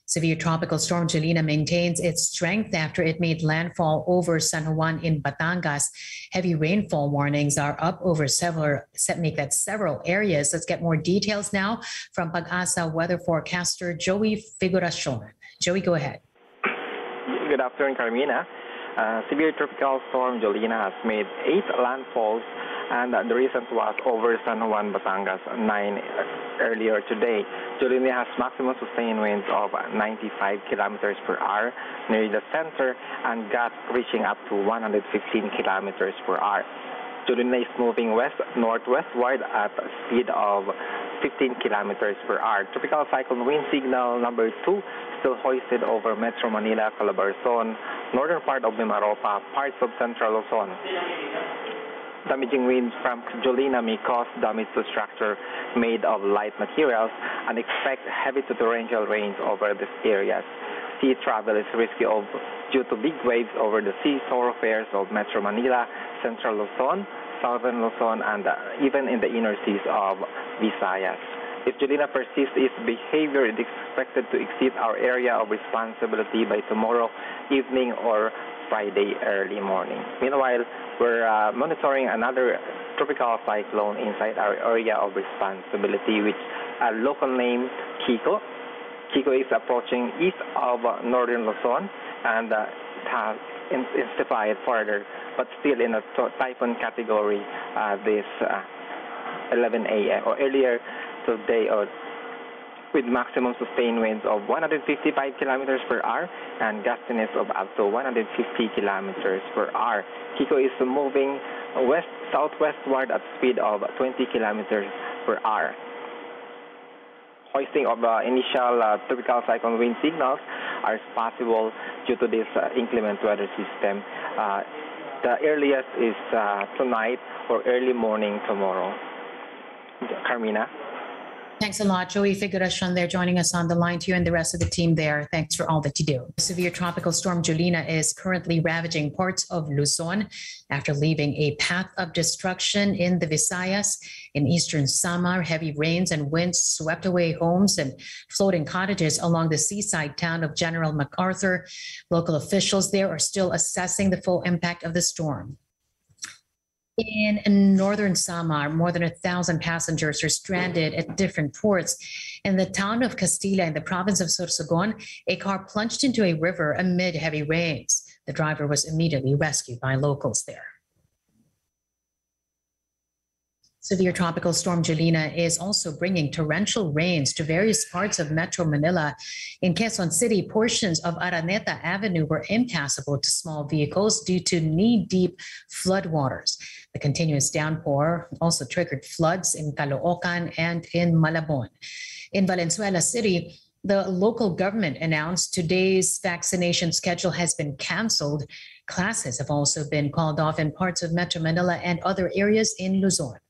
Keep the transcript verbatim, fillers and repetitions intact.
Severe tropical storm Jelena maintains its strength after it made landfall over San Juan in Batangas. Heavy rainfall warnings are up over several, make that several areas. Let's get more details now from Pag-asa weather forecaster Joey Figuracion. Joey, go ahead. Good afternoon, Carmina. Uh, severe tropical storm Jelena has made eight landfalls, and uh, the recent was over San Juan, Batangas, nine earlier today. Jelena has maximum sustained winds of ninety-five kilometers per hour near the center and gusts reaching up to one hundred fifteen kilometers per hour. Jelena is moving west-northwestward at a speed of fifteen kilometers per hour. Tropical cyclone wind signal number two still hoisted over Metro Manila, Calabarzon, northern part of Mimaropa, parts of central Luzon. Damaging winds from Jelena may cause damage to structure made of light materials and expect heavy to torrential rains over these areas. Sea travel is risky of, due to big waves over the sea thoroughfares of Metro Manila, central Luzon, southern Luzon, and uh, even in the inner seas of Visayas. If Jelena persists its behavior, it is expected to exceed our area of responsibility by tomorrow evening or Friday early morning. Meanwhile, we're uh, monitoring another tropical cyclone inside our area of responsibility, which a local name Kiko. Kiko is approaching east of uh, northern Luzon, and uh, it has intensified further, but still in a typhoon category uh, this uh, eleven A M or earlier today, or with maximum sustained winds of one hundred fifty-five kilometers per hour and gustiness of up to one hundred fifty kilometers per hour. Kiko is moving west southwestward at speed of twenty kilometers per hour. Hoisting of uh, initial uh, tropical cyclone wind signals are possible due to this uh, inclement weather system. Uh, the earliest is uh, tonight or early morning tomorrow. Carmina. Thanks a lot, Joey Figuracion there joining us on the line to you and the rest of the team there. Thanks for all that you do. Severe tropical storm Jelena is currently ravaging parts of Luzon after leaving a path of destruction in the Visayas. In eastern Samar, heavy rains and winds swept away homes and floating cottages along the seaside town of General MacArthur. Local officials there are still assessing the full impact of the storm. In northern Samar, more than a thousand passengers are stranded at different ports. In the town of Castilla in the province of Sorsogon, a car plunged into a river amid heavy rains. The driver was immediately rescued by locals there. Severe tropical storm Jelena is also bringing torrential rains to various parts of Metro Manila. In Quezon City, portions of Araneta Avenue were impassable to small vehicles due to knee-deep floodwaters. The continuous downpour also triggered floods in Caloocan and in Malabon. In Valenzuela City, the local government announced today's vaccination schedule has been canceled. Classes have also been called off in parts of Metro Manila and other areas in Luzon.